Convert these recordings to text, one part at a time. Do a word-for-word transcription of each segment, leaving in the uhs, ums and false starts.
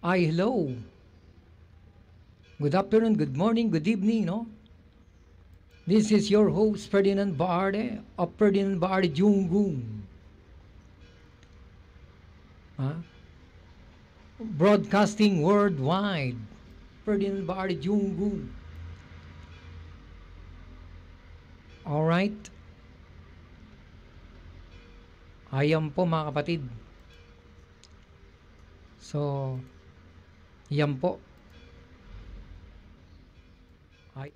Ay, hello. Good afternoon, good morning, good evening, no? This is your host, Ferdinand Baarde of Ferdinand Baarde Junggung. Huh? Broadcasting worldwide. Ferdinand Baarde Junggung. Alright. Ayan po mga kapatid. So, yan po. Ay.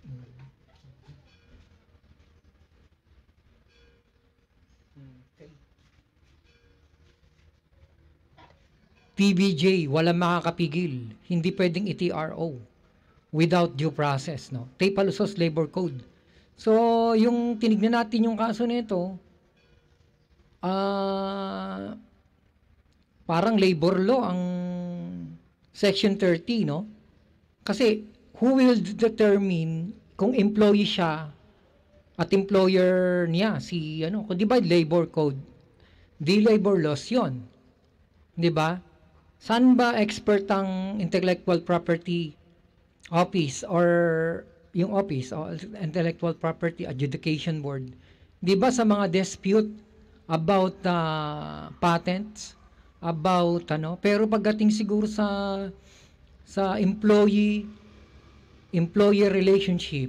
T B J, walang makakapigil. Hindi pwedeng i-T R O without due process, no? Tapalusos Labor Code. So, yung tinignan natin yung kaso nito, ah, uh, parang labor law ang Section thirty, no? Kasi, who will determine kung employee siya at employer niya, si, ano, kung di ba labor code, di labor laws yun. Di ba? Saan ba expert ang intellectual property office or yung office o intellectual property adjudication board? Di ba sa mga dispute about uh, patents, about ano, pero pagdating siguro sa sa employee employer relationship,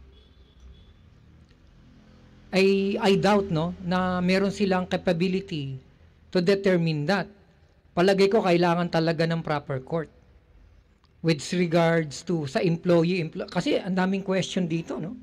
I I doubt, no, na meron silang capability to determine that. Palagay ko kailangan talaga ng proper court with regards to sa employee, empl- kasi ang daming question dito, no?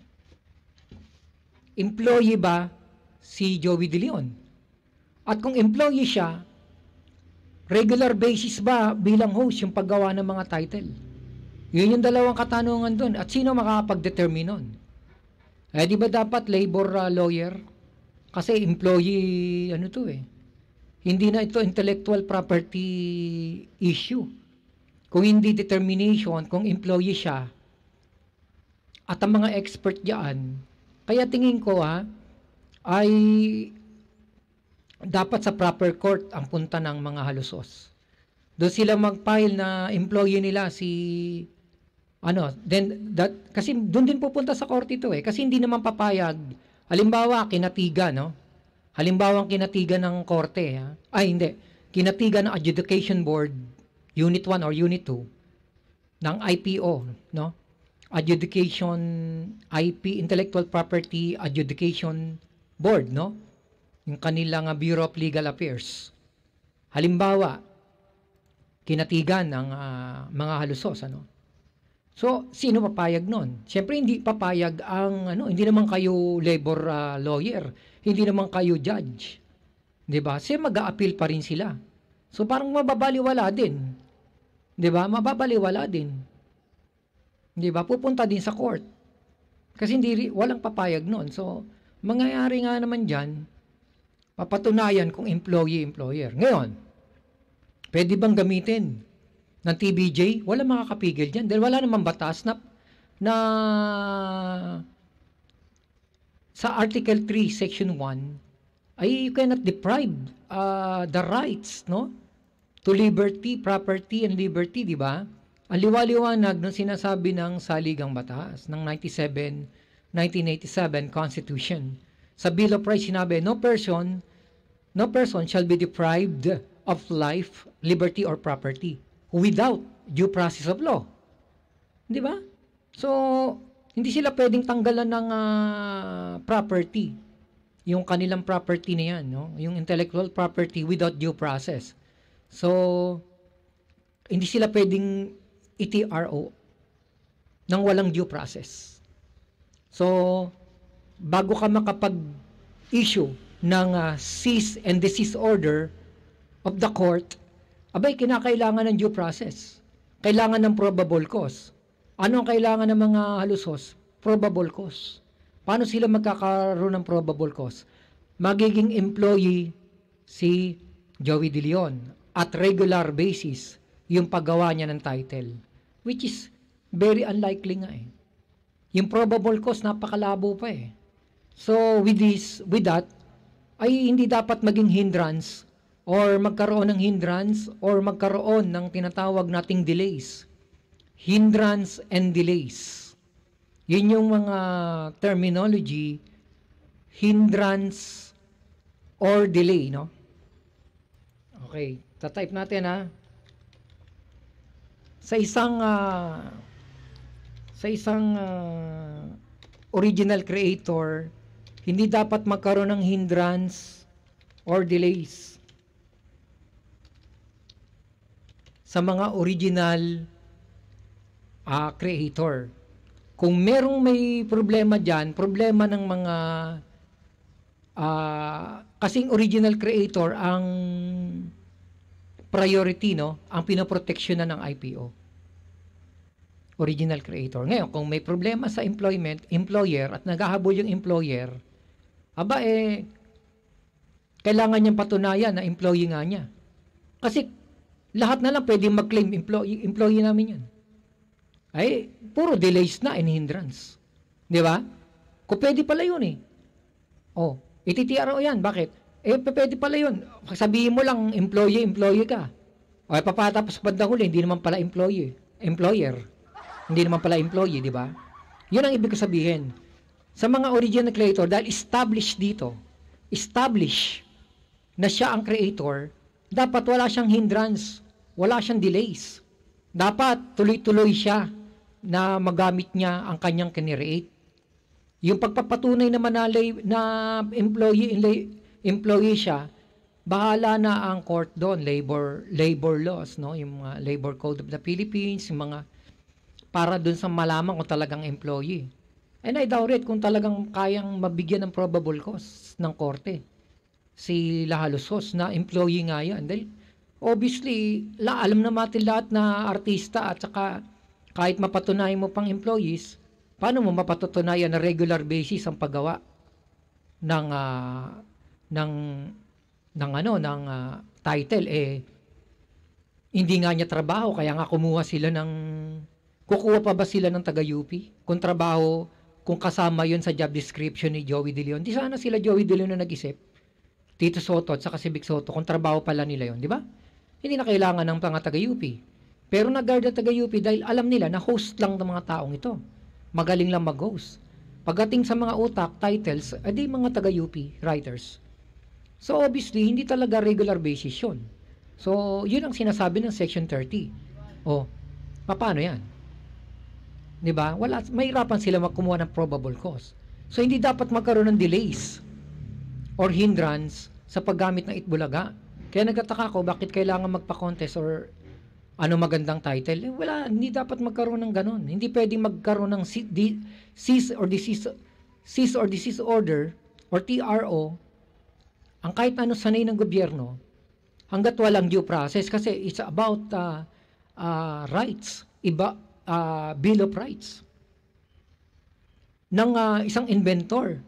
Employee ba si Joey De Leon? At kung employee siya, regular basis ba bilang host yung paggawa ng mga title? Yun yung dalawang katanungan doon. At sino makakapag-determine nun? Eh, di ba dapat labor uh, lawyer? Kasi employee, ano to eh, hindi na ito intellectual property issue. Kung hindi determination, kung employee siya, at ang mga expert diyan, kaya tingin ko ha, ay dapat sa proper court ang punta ng mga halusos. Doon sila mag-file na employee nila si ano, then that kasi doon din pupunta sa court ito eh, kasi hindi naman papayag. Halimbawa, kinatiga, no? Halimbawa, kinatigan ng korte, ha? Ay hindi, kinatigan ng adjudication board, unit one or unit two, ng I P O, no? Adjudication, I P, Intellectual Property Adjudication Board, no? Yung kanilang uh, Bureau of Legal Affairs. Halimbawa, kinatigan ng uh, mga halusos, ano? So, sino papayag nun? Siyempre, hindi papayag ang, ano, hindi naman kayo labor uh, lawyer, hindi naman kayo judge. Diba? Kasi mag-a-appeal pa rin sila. So, parang mababaliwala din. Diba? Mababaliwala din. Diba? Pupunta din sa court. Kasi hindi, walang papayag nun. So, mangyayari nga naman dyan, papatunayan kung employee-employer. Ngayon, pwede bang gamitin ng T B J? Wala makakapigil dyan. Dahil wala namang batas na, na sa Article three, Section one, ay you cannot deprive uh, the rights, no, to liberty, property, and liberty, di ba? Ang liwaliwanag ng sinasabi ng saligang batas ng nineteen eighty-seven Constitution. Sa Bill of Rights sinabi, no person, no person shall be deprived of life, liberty, or property without due process of law. Di ba? So, hindi sila pwedeng tanggalan ng uh, property. Yung kanilang property na yan, no? Yung intellectual property without due process. So, hindi sila pwedeng i-T R O nang walang due process. So, bago ka makapag-issue ng uh, cease and desist order of the court, abay, kinakailangan ng due process. Kailangan ng probable cause. Ano ang kailangan ng mga halusos? Probable cause. Paano sila magkakaroon ng probable cause? Magiging employee si Joey De Leon at regular basis yung paggawa niya ng title. Which is very unlikely nga eh. Yung probable cause, napakalabo pa eh. So, with this, with that, ay hindi dapat maging hindrance or magkaroon ng hindrance or magkaroon ng tinatawag nating delays. Hindrance and delays. Yun yung mga terminology, hindrance or delay, no? Okay, tatype natin ha. Sa isang uh, sa isang uh, original creator, hindi dapat magkaroon ng hindrance or delays sa mga original uh, creator. Kung merong may problema dyan, problema ng mga uh, kasing original creator ang priority, no? Ang pinoproteksyonan ng I P O. Original creator. Ngayon, kung may problema sa employment, employer, at naghahabol yung employer, aba eh, kailangan niyang patunayan na employee nga niya. Kasi lahat na lang pwedeng mag-claim employee, employee namin yan. Ay, puro delays na and hindrance. Di ba? Kung pwede pala yun eh. Oh, iti-T R O yan. Bakit? Eh, pwede pala yun. Sabihin mo lang, employee, employee ka. O, papatapos bandang huli, hindi naman pala employee. Employer. Hindi naman pala employee, di ba? Yun ang ibig ko sabihin. Sa mga original creator, dahil established dito, established na siya ang creator, dapat wala siyang hindrance, wala siyang delays. Dapat tuloy-tuloy siya na magamit niya ang kanyang kinirate. Yung pagpapatunay naman na, na employee, employee siya, bahala na ang court doon, labor labor laws, no, yung mga Labor Code of the Philippines, yung mga para doon sa malaman kung talagang employee. And I doubt it kung talagang kayang mabigyan ng probable cause ng korte si Lahalosos na employee nga yan. Dahil obviously, la, alam na natin lahat na artista at saka kahit mapatunayan mo pang employees, paano mo mapatutunayan na regular basis ang paggawa ng uh, ng ng ano ng uh, title eh hindi nga niya trabaho kaya nga kumuha sila ng kukuha pa ba sila ng taga-U P kung trabaho kung kasama yon sa job description ni Joey De Leon. Di sana sila Joey De Leon na nag-isip, Tito Soto at saka si Vic Soto kung trabaho pala nila yon, di ba? Hindi na kailangan ng mga taga-U P. Pero nag-guard ang taga-U P dahil alam nila na host lang ng mga taong ito. Magaling lang mag-host. Pagdating sa mga utak, titles, edi mga taga-U P writers. So obviously, hindi talaga regular basis yun. So, yun ang sinasabi ng Section thirty. O, paano yan? Diba? Wala, mahirapan sila magkumuha ng probable cause. So, hindi dapat magkaroon ng delays or hindrance sa paggamit ng Itbulaga. Kaya nagtataka ko, bakit kailangan magpa-contest or ano magandang title? Eh, wala, hindi dapat magkaroon ng ganon. Hindi pwedeng magkaroon ng cease or desist, cease or desist order or T R O ang kahit ano sanay ng gobyerno hanggat walang due process kasi it's about uh, uh, rights, iba, uh, Bill of Rights ng uh, isang inventor.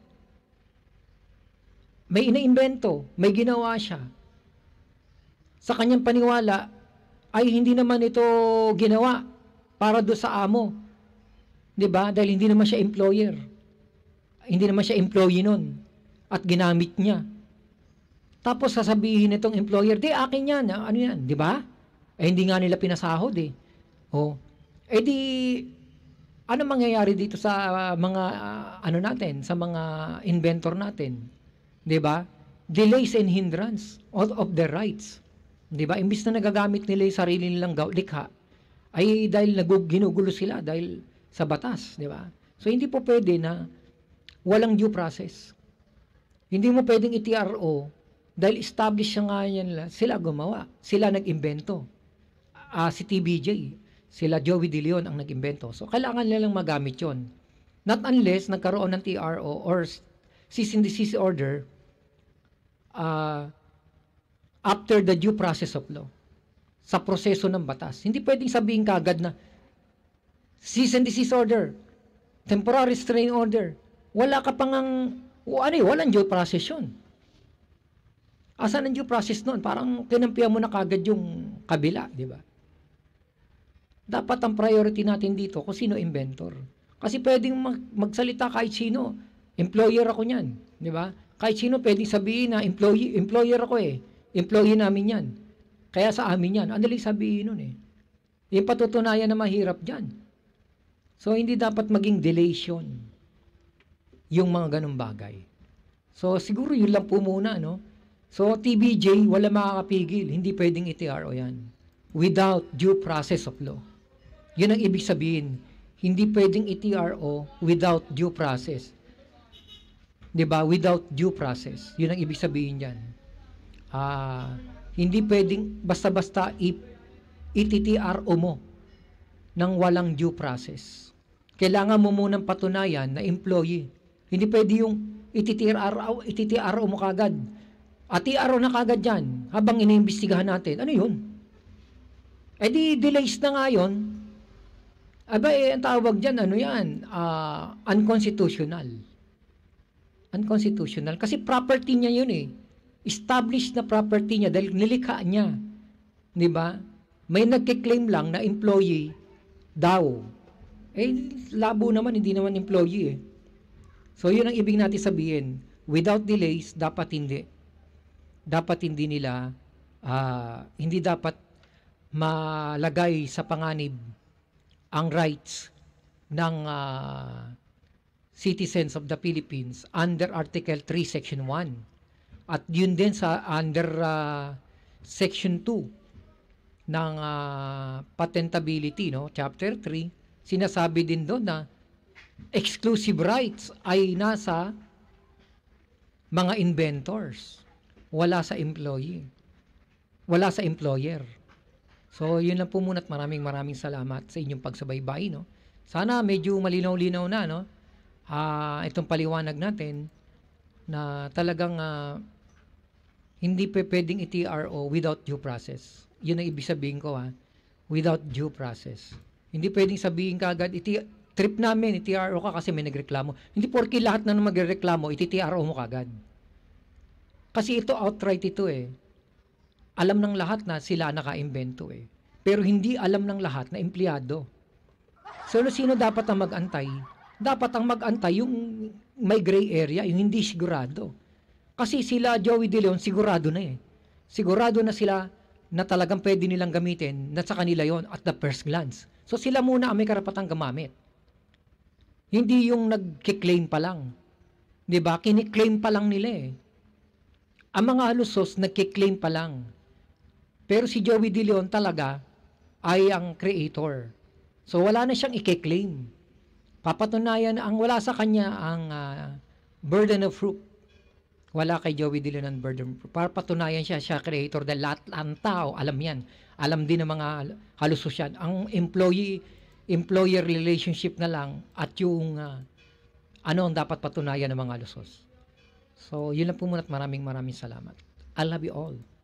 May ina-invento, may ginawa siya. Sa kanyang paniwala ay hindi naman ito ginawa para do sa amo. 'Di ba? Dahil hindi naman siya employer. Hindi naman siya employee nun at ginamit niya. Tapos sasabihin nitong employer, di akin yan, ano yan, di ba? Eh hindi nga nila pinasahod eh. Oh. Eh di, ano mangyayari dito sa uh, mga, uh, ano natin, sa mga inventor natin? Di ba? Delays and hindrance of, of their rights. Di ba? Imbis na nagagamit nila yung sarili nilang likha, ay dahil ginugulo sila dahil sa batas, di ba? So hindi po pwede na walang due process. Hindi mo pwedeng i-T R O dahil established siya nga yan, sila gumawa. Sila nag-imbento. Uh, si T B J, sila Joey De Leon ang nag-imbento. So, kailangan nilang magamit yon. Not unless nagkaroon ng T R O or cease and desist order uh, after the due process of law. Sa proseso ng batas. Hindi pwedeng sabihin kagad na cease and desist order, temporary restraining order. Wala ka pang ang, o ano yun, walang due process yun. Asan ang due process nun? Parang kinampihan mo na kagad yung kabila, di ba? Dapat ang priority natin dito kung sino inventor. Kasi pwedeng mag magsalita kahit sino. Employer ako niyan, di ba? Kahit sino pwedeng sabihin na employee, employer ako eh. Employee namin yan. Kaya sa amin yan. Ang daling sabihin nun eh. Yung patutunayan na mahirap dyan. So, hindi dapat maging delation yung mga ganong bagay. So, siguro yun lang po muna, no? So, T B J, wala makakapigil. Hindi pwedeng I T R O yan. Without due process of law. Yun ang ibig sabihin. Hindi pwedeng I T R O without due process. Diba? Without due process. Yun ang ibig sabihin dyan. Ah, hindi pwedeng basta-basta i-T T R O mo nang walang due process. Kailangan mo munang patunayan na employee. Hindi pwede yung I-T T R O, I T T R O mo kagad. At T R O na kagad dyan habang iniimbestigahan natin. Ano yun? Eh di delays na nga yun. Aba eh, ang tawag dyan, ano yan? Uh, unconstitutional. Unconstitutional. Kasi property niya yun eh. Established na property niya dahil nilikha niya. Di ba? May nagkiklaim lang na employee daw. Eh, labo naman, hindi naman employee eh. So, yun ang ibig natin sabihin. Without delays, dapat hindi. Dapat hindi nila, uh, hindi dapat malagay sa panganib ang rights ng uh, citizens of the Philippines under Article three, Section one. At yun din sa under uh, Section two ng uh, patentability, no? Chapter three, sinasabi din doon na exclusive rights ay nasa mga inventors, wala sa employee, wala sa employer. So, yun lang po muna at maraming maraming salamat sa inyong pagsabaybay, no? Sana medyo malinaw-linaw na, no? Uh, itong paliwanag natin na talagang uh, hindi pa pwedeng I T R O without due process. Yun ang ibig sabihin ko, ha? Without due process. Hindi pwedeng sabihin ka agad, iti trip namin, I T R O ka kasi may nagreklamo. Hindi porke lahat na magreklamo, I T R O mo kagad. Kasi ito outright ito eh. Alam ng lahat na sila naka-imbento eh. Pero hindi alam ng lahat na empleyado. So, sino dapat ang mag-antay? Dapat ang mag-antay yung may gray area, yung hindi sigurado. Kasi sila, Joey De Leon, sigurado na eh. Sigurado na sila na talagang pwede nilang gamitin na sa kanila yon at the first glance. So, sila muna ang may karapatang gamamit. Hindi yung nag-claim pa lang. Diba? Kiniklaim pa lang nila eh. Ang mga halusos, nag-claim pa lang. Pero si Joey De Leon talaga ay ang creator. So, wala na siyang i-claim. Papatunayan ang wala sa kanya ang uh, burden of proof. Wala kay Joey De Leon ang burden of proof. Papatunayan siya, siya creator dahil lahat ang tao, alam yan. Alam din ng mga halusos yan. Ang employee, employer relationship na lang at yung uh, ano ang dapat patunayan ng mga halusos. So, yun lang po muna at maraming maraming salamat. I love you all.